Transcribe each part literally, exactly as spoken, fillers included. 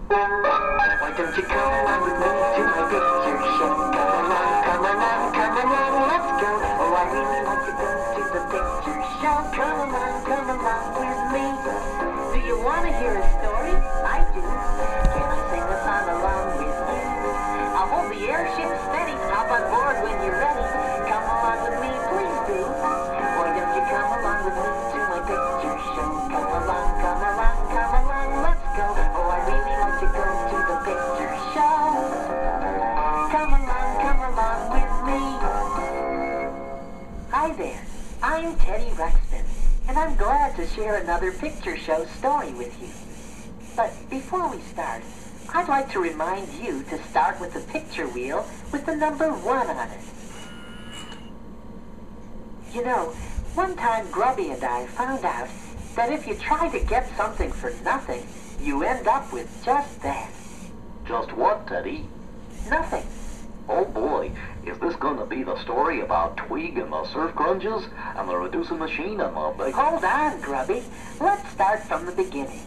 Why don't you come along with me to my picture show? Come along, come along, come along, let's go. Oh, I really like to go to the picture show. Come along, come along with me. Do you want to hear a story? I do. Can I sing a song along with you? I'll hold the airship steady. Hop on board when you're ready. Come along with me, please do. Why don't you come along with me to my picture show? Come along, come along, come along, let's go. Oh, I really like to go to the picture show. Come along, come along with me. Hi there, I'm Teddy Ruxpin, and I'm glad to share another picture show story with you. But before we start, I'd like to remind you to start with the picture wheel with the number one on it. You know, one time Grubby and I found out that if you try to get something for nothing, you end up with just that. Just what, Teddy? Nothing. Oh boy, is this gonna be the story about Twig and the surf grunges and the reducing machine and the big... Hold on, Grubby. Let's start from the beginning.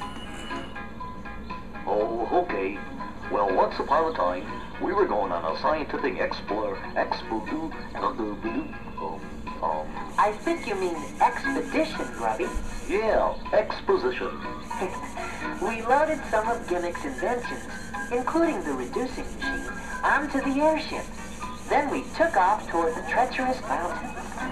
Oh, okay. Well, once upon a time, we were going on a scientific explore... Expo... Um, um... I think you mean expedition, Grubby. Yeah, exposition. We loaded some of Gimmick's inventions, including the reducing machine, onto the airship. Then we took off toward the treacherous mountain.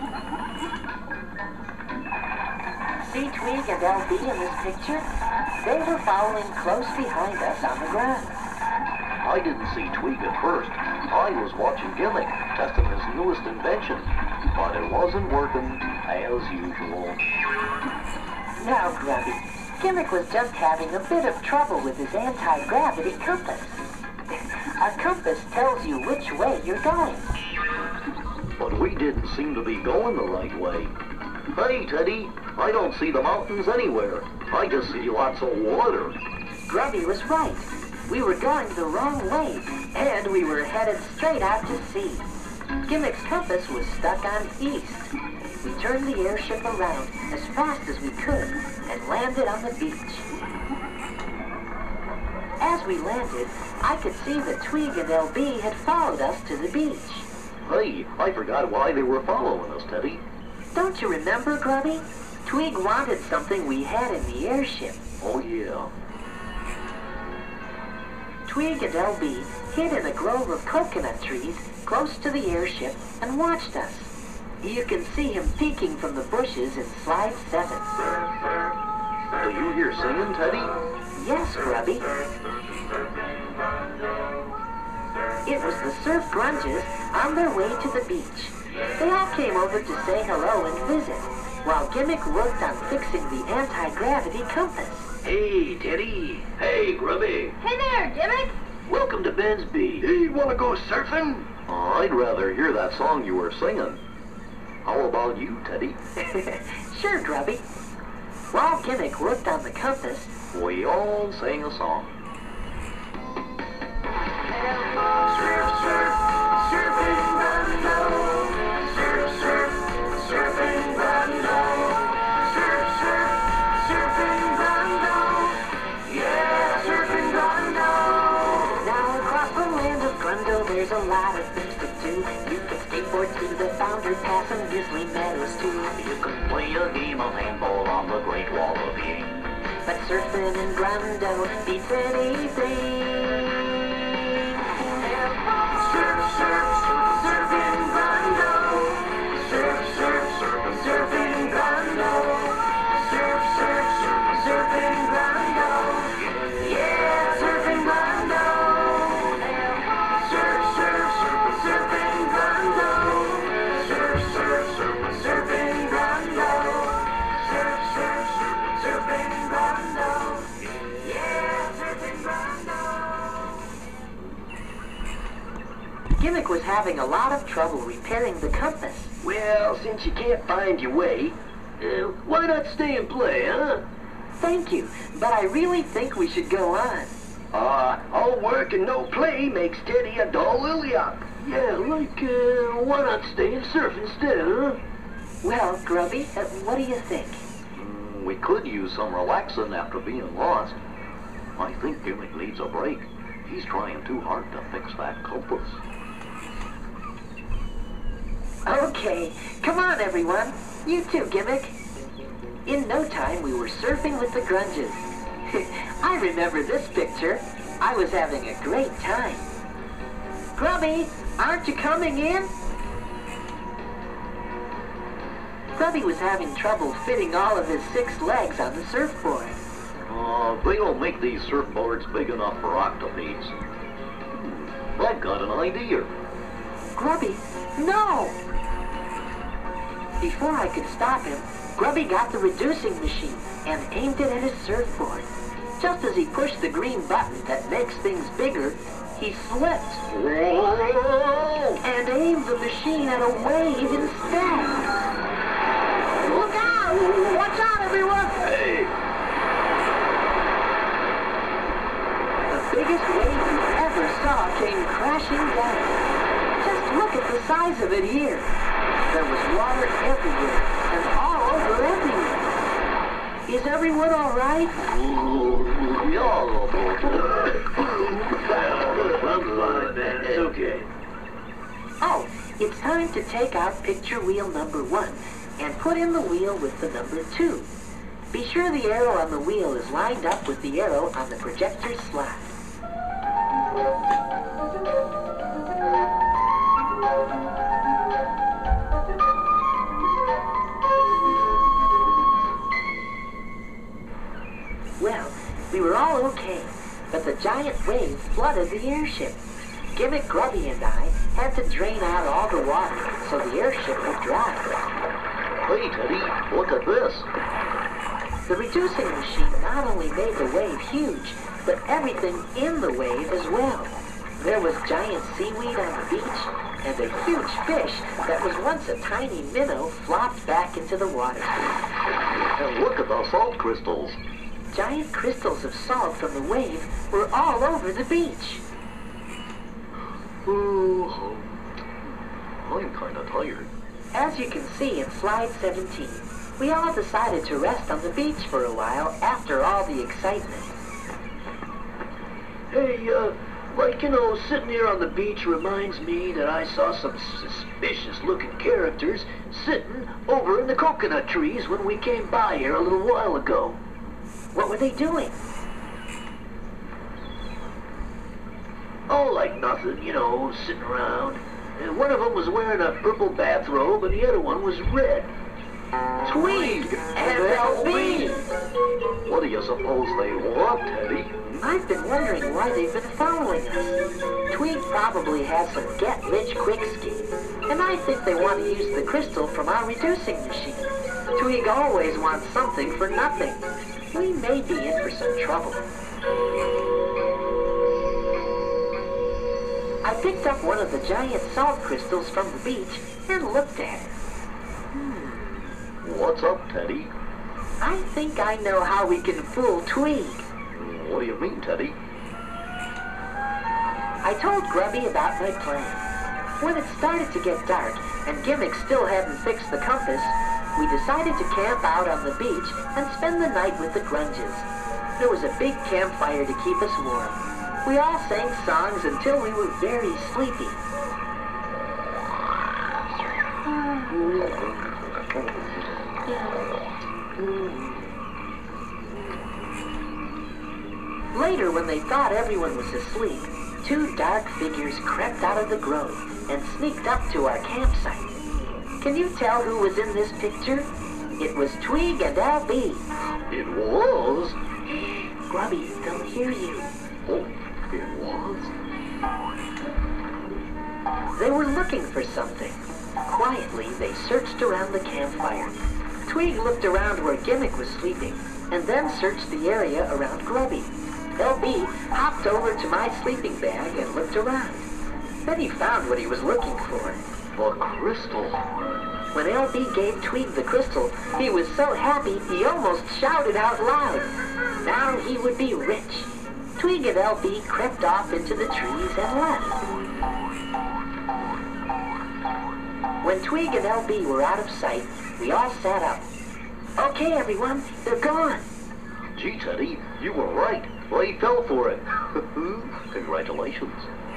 See Twig and L B in this picture? They were following close behind us on the ground. I didn't see Twig at first. I was watching Gimmick, testing his newest invention. But it wasn't working, as usual. Now, Grubby, Gimmick was just having a bit of trouble with his anti-gravity compass. A compass tells you which way you're going. But we didn't seem to be going the right way. Hey, Teddy, I don't see the mountains anywhere. I just see lots of water. Grubby was right. We were going the wrong way, and we were headed straight out to sea. Gimmick's compass was stuck on east. We turned the airship around as fast as we could and landed on the beach. As we landed, I could see that Twig and L B had followed us to the beach. Hey, I forgot why they were following us, Teddy. Don't you remember, Grubby? Twig wanted something we had in the airship. Oh, yeah. Twig and L B hid in a grove of coconut trees close to the airship and watched us. You can see him peeking from the bushes in slide seven. Do you hear singing, Teddy? Yes, Grubby. It was the surf grunges on their way to the beach. They all came over to say hello and visit, while Gimmick worked on fixing the anti-gravity compass. Hey, Teddy. Hey, Grubby. Hey there, Gimmick. Welcome to Ben's Beach. Hey, wanna go surfing? Oh, I'd rather hear that song you were singing. How about you, Teddy? Sure, Grubby. While Gimmick worked on the compass, we all sang a song. Surf, surf, surfing bando. Surf, surf, surfing bando. Surf, surf, surfing bando. Yeah, surfing bando. now across the land of Grundo, there's a lot of things to do. You can skateboard to the Founder Pass and Grizzly Meadows too. You can play a game of handball on the Great Wall of King. But surfing in Grundo beats anything. Surf, surf, surfing bando. Surf, surf, surfing bando. Surf, surf, surfing bando. Yeah, surfing bando. Surf, surf, surfing bando. Surf, surf, surfing bando. Surf, surf, surfing bando. Yeah, surfing bando. Gimmick was having a lot of trouble repairing the compass. Well, since you can't find your way, uh, why not stay and play, huh? Thank you, but I really think we should go on. Uh, all work and no play makes Teddy a dull lily-up. Yeah, like, uh, why not stay and surf instead, huh? Well, Grubby, uh, what do you think? Mm, we could use some relaxing after being lost. I think Gimmick needs a break. He's trying too hard to fix that compass. Okay, come on everyone. You too, Gimmick. In no time, we were surfing with the Grunges. I remember this picture. I was having a great time. Grubby, aren't you coming in? Grubby was having trouble fitting all of his six legs on the surfboard. Uh, they don't make these surfboards big enough for octopedes. Hmm, I've got an idea. Grubby, no! Before I could stop him, Grubby got the reducing machine and aimed it at his surfboard. Just as he pushed the green button that makes things bigger, he slipped. Whoa! And aimed the machine at a wave instead. Look out! Watch out, everyone! Hey! The biggest wave we ever saw came crashing down. Just look at the size of it here. There was water everywhere and all over everywhere. Is everyone all right? It's okay. Oh, it's time to take out picture wheel number one and put in the wheel with the number two. Be sure the arrow on the wheel is lined up with the arrow on the projector slot. Well, we were all okay, but the giant wave flooded the airship. Gimmick, Grubby, and I had to drain out all the water so the airship would dry. Hey, Teddy, look at this. The reducing machine not only made the wave huge, but everything in the wave as well. There was giant seaweed on the beach, and a huge fish that was once a tiny minnow flopped back into the water. And look at the salt crystals. Giant crystals of salt from the wave were all over the beach. Oh, I'm kind of tired. As you can see in slide seventeen, we all decided to rest on the beach for a while after all the excitement. Hey, uh, like, you know, sitting here on the beach reminds me that I saw some suspicious-looking characters sitting over in the coconut trees when we came by here a little while ago. What were they doing? Oh, like nothing, you know, sitting around. And one of them was wearing a purple bathrobe, and the other one was red. Tweed and L B! What do you suppose they want, Teddy? I've been wondering why they've been following us. Tweed probably has some get-rich-quick scheme, and I think they want to use the crystal from our reducing machine. Tweed always wants something for nothing. We may be in for some trouble. I picked up one of the giant salt crystals from the beach and looked at it. Hmm. What's up, Teddy? I think I know how we can fool Tweed. What do you mean, Teddy? I told Grubby about my plan. When it started to get dark and Gimmick still hadn't fixed the compass, we decided to camp out on the beach and spend the night with the Grunges. There was a big campfire to keep us warm. We all sang songs until we were very sleepy. Later, when they thought everyone was asleep, two dark figures crept out of the grove and sneaked up to our campsite. Can you tell who was in this picture? It was Twig and L B. It was? Grubby, they'll hear you. Oh, it was? They were looking for something. Quietly, they searched around the campfire. Twig looked around where Gimmick was sleeping, and then searched the area around Grubby. L B hopped over to my sleeping bag and looked around. Then he found what he was looking for. The crystal. When L B gave Twig the crystal, he was so happy he almost shouted out loud. Now he would be rich. Twig and L B crept off into the trees and left. When Twig and L B were out of sight, we all sat up. Okay, everyone, they're gone. Gee, Teddy, you were right. Well, he fell for it. Congratulations.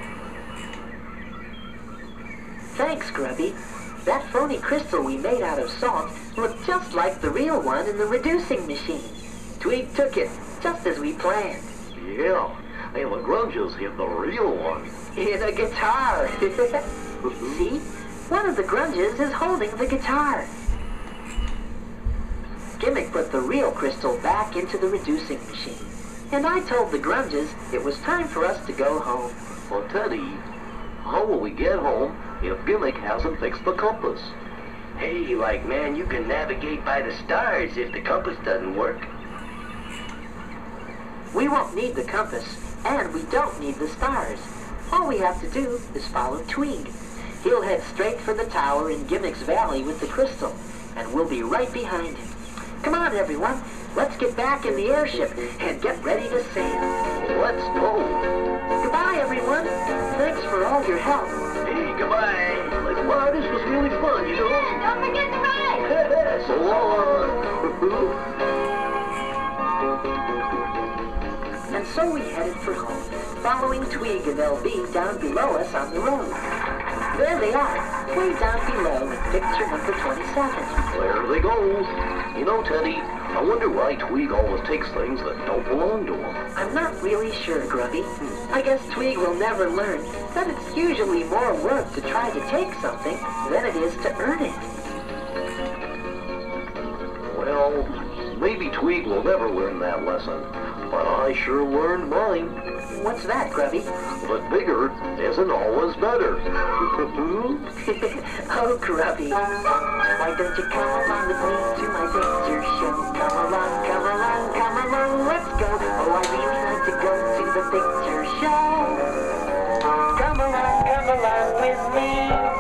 Thanks, Grubby. That phony crystal we made out of salt looked just like the real one in the reducing machine. Tweeg took it, just as we planned. Yeah, and the Grunges hit the real one. In a guitar. See? One of the Grunges is holding the guitar. Gimmick put the real crystal back into the reducing machine. And I told the Grunges it was time for us to go home. Well, Teddy, how will we get home if Gimmick hasn't fixed the compass? Hey, like, man, you can navigate by the stars if the compass doesn't work. We won't need the compass, and we don't need the stars. All we have to do is follow Tweeg. He'll head straight for the tower in Gimmick's Valley with the crystal, and we'll be right behind him. Come on, everyone. Let's get back in the airship and get ready to sail. Let's go. Goodbye, everyone. Thanks for all your help. Hey, goodbye. Like, wow, this was really fun, you know? Don't forget to ride. So long. And so we headed for home, following Tweeg and L B down below us on the road. There they are, way down below in picture number twenty-seven. There they go. You know, Teddy, I wonder why Tweeg always takes things that don't belong to him. I'm not really sure, Grubby. I guess Tweeg will never learn that it's usually more work to try to take something than it is to earn it. Well, maybe Tweeg will never learn that lesson, but I sure learned mine. What's that, Grubby? But bigger isn't always better. Oh, Grubby. Why don't you come along with me to my picture show? Come along, come along, come along, let's go. Oh, I really like to go to the picture show. Come along, come along with me.